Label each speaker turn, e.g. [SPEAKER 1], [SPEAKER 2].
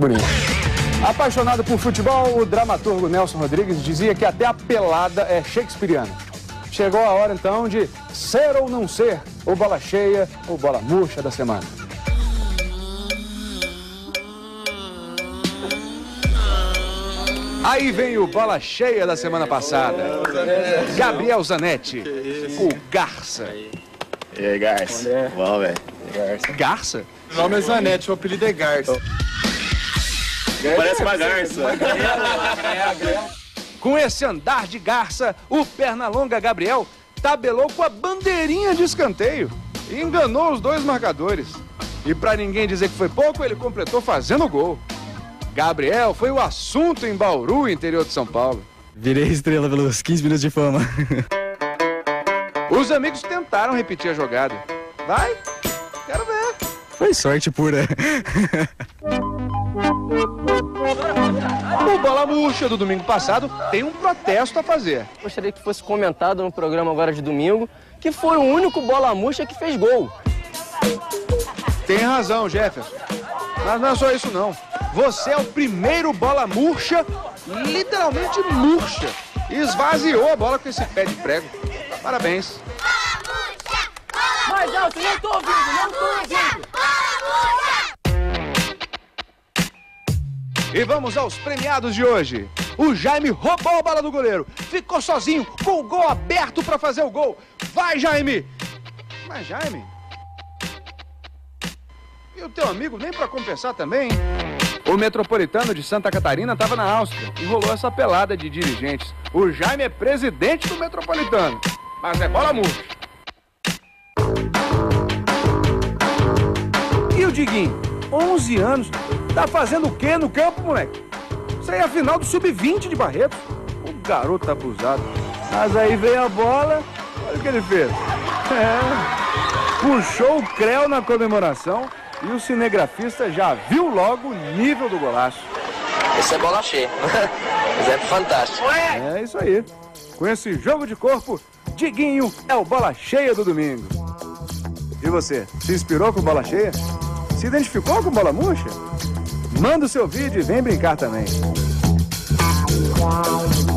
[SPEAKER 1] Bonito. Apaixonado por futebol, o dramaturgo Nelson Rodrigues dizia que até a pelada é shakespeariana. Chegou a hora, então, de ser ou não ser o bola cheia ou bola murcha da semana. Aí vem o bola cheia da semana passada. Gabriel Zanetti, o Garça.
[SPEAKER 2] E aí, Garça? Bom, velho.
[SPEAKER 1] Garça?
[SPEAKER 3] O nome é Zanetti, o apelido é Garça.
[SPEAKER 2] Parece uma garça.
[SPEAKER 1] Com esse andar de garça, o Pernalonga Gabriel tabelou com a bandeirinha de escanteio e enganou os dois marcadores. E pra ninguém dizer que foi pouco, ele completou fazendo gol. Gabriel foi o assunto em Bauru, interior de São Paulo.
[SPEAKER 4] Virei estrela pelos 15 minutos de fama.
[SPEAKER 1] Os amigos tentaram repetir a jogada. Vai, quero ver.
[SPEAKER 4] Foi sorte pura.
[SPEAKER 1] O Bola Murcha do domingo passado tem um protesto a fazer.
[SPEAKER 5] Gostaria que fosse comentado no programa agora de domingo que foi o único Bola Murcha que fez gol.
[SPEAKER 1] Tem razão, Jefferson. Mas não é só isso, não. Você é o primeiro bola murcha, literalmente murcha. E esvaziou a bola com esse pé de prego. Parabéns.
[SPEAKER 5] Mais alto, não tô ouvindo, não tô ouvindo.
[SPEAKER 1] E vamos aos premiados de hoje. O Jaime roubou a bola do goleiro. Ficou sozinho, com o gol aberto para fazer o gol. Vai, Jaime! Mas, Jaime... E o teu amigo nem para compensar também, hein? O Metropolitano de Santa Catarina estava na Áustria e rolou essa pelada de dirigentes. O Jaime é presidente do Metropolitano, mas é bola murcha. E o Diguinho, 11 anos, tá fazendo o quê no campo, moleque? Isso aí é a final do Sub-20 de Barretos. O garoto tá abusado. Mas aí veio a bola, olha o que ele fez. Puxou o creu na comemoração. E o cinegrafista já viu logo o nível do golaço.
[SPEAKER 6] Esse é bola cheia. Mas é fantástico.
[SPEAKER 1] É isso aí. Com esse jogo de corpo, Diguinho é o bola cheia do domingo. E você, se inspirou com bola cheia? Se identificou com bola murcha? Manda o seu vídeo e vem brincar também.